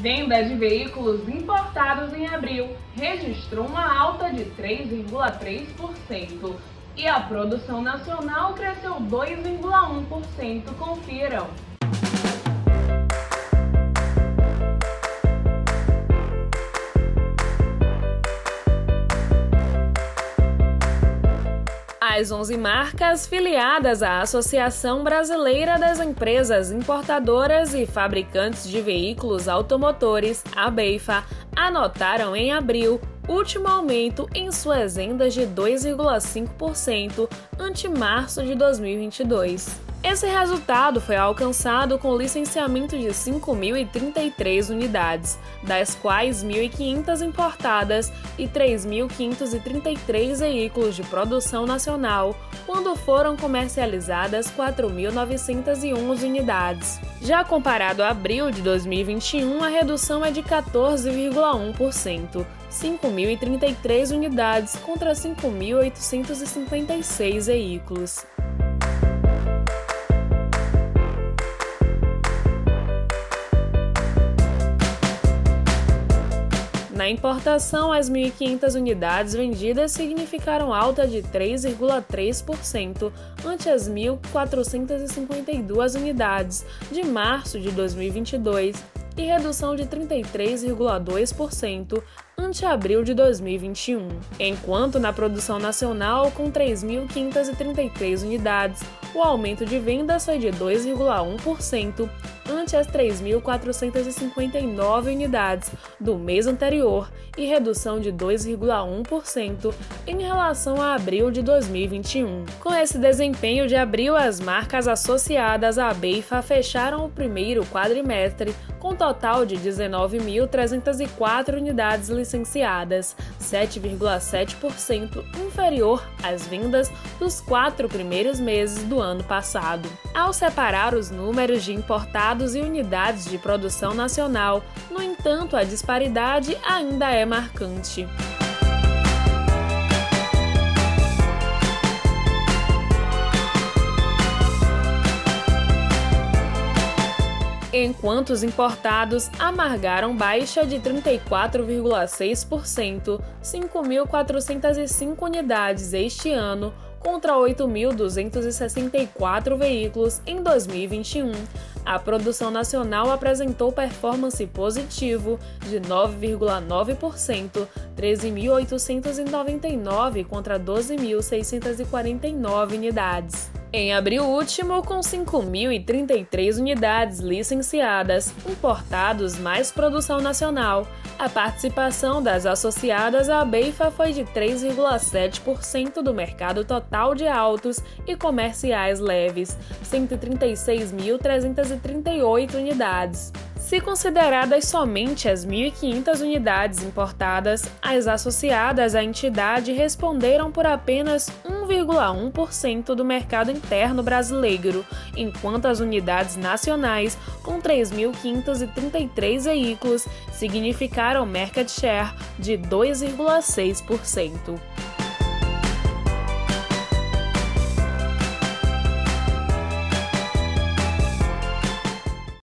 Venda de veículos importados em abril registrou uma alta de 3,3% e a produção nacional cresceu 2,1%. Confiram. As 11 marcas filiadas à Associação Brasileira das Empresas Importadoras e Fabricantes de Veículos Automotores, ABEIFA, anotaram em abril último aumento em suas vendas de 2,5% ante março de 2022. Esse resultado foi alcançado com o licenciamento de 5.033 unidades, das quais 1.500 importadas e 3.533 veículos de produção nacional, quando foram comercializadas 4.901 unidades. Já comparado a abril de 2021, a redução é de 14,1%, 5.033 unidades contra 5.856 veículos. Na importação, as 1.500 unidades vendidas significaram alta de 3,3% ante as 1.452 unidades de março de 2022 e redução de 33,2% ante abril de 2021. Enquanto na produção nacional, com 3.533 unidades, o aumento de vendas foi de 2,1% ante as 3.459 unidades do mês anterior e redução de 2,1% em relação a abril de 2021. Com esse desempenho de abril, as marcas associadas à ABEIFA fecharam o primeiro quadrimestre com total de 19.304 unidades licenciadas, 7,7% inferior às vendas dos 4 primeiros meses do ano passado. Ao separar os números de importados e unidades de produção nacional, no entanto, a disparidade ainda é marcante. Enquanto os importados amargaram baixa de 34,6%, 5.405 unidades este ano, contra 8.264 veículos em 2021. A produção nacional apresentou performance positivo de 9,9%, 13.899 contra 12.649 unidades. Em abril último, com 5.033 unidades licenciadas, importados mais produção nacional, a participação das associadas à ABEIFA foi de 3,7% do mercado total de autos e comerciais leves, 136.338 unidades. Se consideradas somente as 1.500 unidades importadas, as associadas à entidade responderam por apenas 1,1% do mercado interno brasileiro, enquanto as unidades nacionais, com 3.533 veículos, significaram market share de 2,6%.